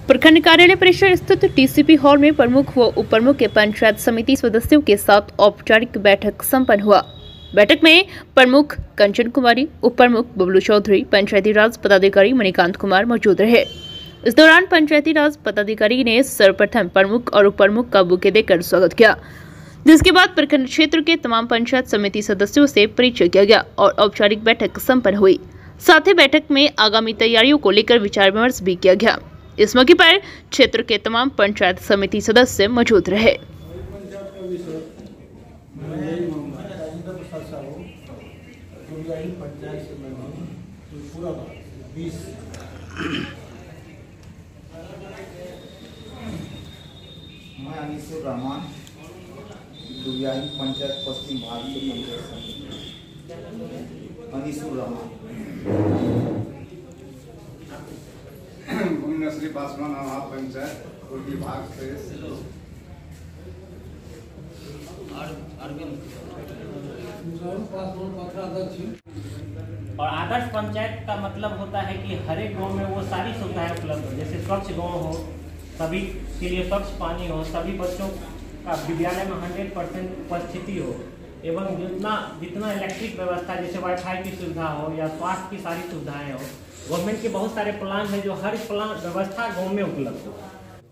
प्रखंड कार्यालय परिसर स्थित टीसीपी हॉल में प्रमुख व उप प्रमुख के पंचायत समिति सदस्यों के साथ औपचारिक बैठक संपन्न हुआ। बैठक में प्रमुख कंचन कुमारी, उप प्रमुख बबलू चौधरी, पंचायती राज पदाधिकारी मणिकांत कुमार मौजूद रहे। इस दौरान पंचायती राज पदाधिकारी ने सर्वप्रथम प्रमुख और उप प्रमुख का बुके देकर स्वागत किया, जिसके बाद प्रखंड क्षेत्र के तमाम पंचायत समिति सदस्यों से परिचय किया गया और औपचारिक बैठक संपन्न हुई। साथ ही बैठक में आगामी तैयारियों को लेकर विचार विमर्श भी किया गया। इस मौके पर क्षेत्र के तमाम पंचायत समिति सदस्य मौजूद रहे। मैं अनीसुर रहमान, दुबियाही पंचायत पश्चिम भारतीय पंचायत समिति। अनीसुर रहमान नसरी पासवान पंचायत विभाग से और आदर्श पंचायत का मतलब होता है कि हर एक गांव में वो सारी सुविधाएं उपलब्ध हो, जैसे स्वच्छ गांव हो, सभी के लिए स्वच्छ पानी हो, सभी बच्चों का विद्यालय में 100% उपस्थिति हो, एवं जितना इलेक्ट्रिक व्यवस्था जैसे वाईफाई की सुविधा हो या स्वास्थ्य की सारी सुविधाएं हो। गवर्नमेंट के बहुत सारे प्लान है जो हर प्लान व्यवस्था गांव में उपलब्ध हो।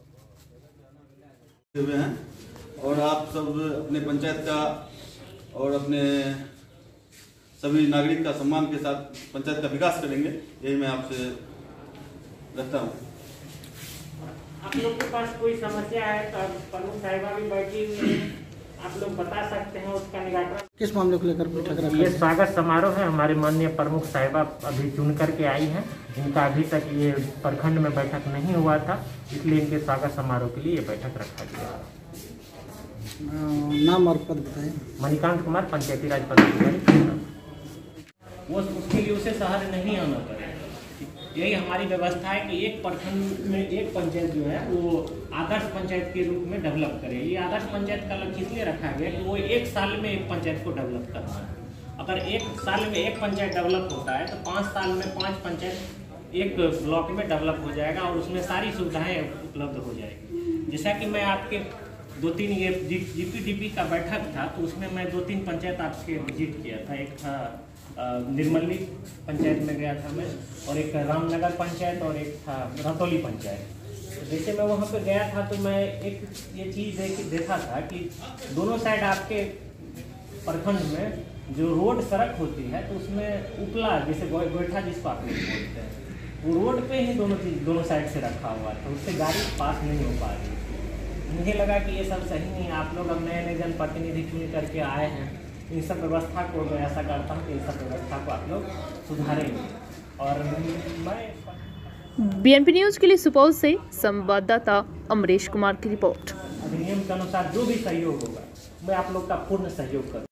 और आप सब अपने पंचायत का और अपने सभी नागरिक का सम्मान के साथ पंचायत का विकास करेंगे, यही मैं आपसे रखता हूँ। आप लोग के पास कोई समस्या है तो प्रमुख साहिबा भी बैठी हुई है, आप लोग बता सकते हैं, उसका निराकरण। किस मामले को लेकर बैठक रखा? ये स्वागत समारोह है। हमारे माननीय प्रमुख साहिबा अभी चुन करके आई हैं, जिनका अभी तक ये प्रखंड में बैठक नहीं हुआ था, इसलिए इनके स्वागत समारोह के लिए ये बैठक रखा गया। नाम और पद बताएं। मणिकांत कुमार, पंचायती राज पदाधिकारी। वो उसके लिए उसे शहर नहीं आना पड़े। यही हमारी व्यवस्था है कि एक प्रखंड में एक पंचायत जो है वो आदर्श पंचायत के रूप में डेवलप करे। ये आदर्श पंचायत का लक्ष्य इसलिए रखा गया कि वो एक साल में एक पंचायत को डेवलप करना है। अगर एक साल में एक पंचायत डेवलप होता है तो 5 साल में 5 पंचायत एक ब्लॉक में डेवलप हो जाएगा और उसमें सारी सुविधाएं उपलब्ध हो जाएगी। जैसा कि मैं आपके 2-3 ये जीपीडीपी का बैठक था तो उसमें मैं 2-3 पंचायत आपके विजिट किया था। एक था निर्मली पंचायत में गया था मैं, और एक रामनगर पंचायत और एक था रतौली पंचायत। तो जैसे मैं वहाँ पे गया था तो मैं एक ये चीज़ देखा था कि दोनों साइड आपके प्रखंड में जो रोड सड़क होती है तो उसमें उपला जैसे गोईठा जिसको आप लोग बोलते हैं, वो रोड पे ही दोनों साइड से रखा हुआ था, उससे गाड़ी पास नहीं हो पा रही। मुझे लगा कि ये सब सही नहीं है। आप लोग अब नए जनप्रतिनिधि चुन करके आए हैं, इन सब व्यवस्था को मैं ऐसा करता हूँ कि इन सब व्यवस्था को आप लोग सुधारेंगे। और मैं बीएनपी न्यूज के लिए सुपौल से संवाददाता अमरीश कुमार की रिपोर्ट। अधिनियम के अनुसार जो भी सहयोग होगा मैं आप लोग का पूर्ण सहयोग करूँ।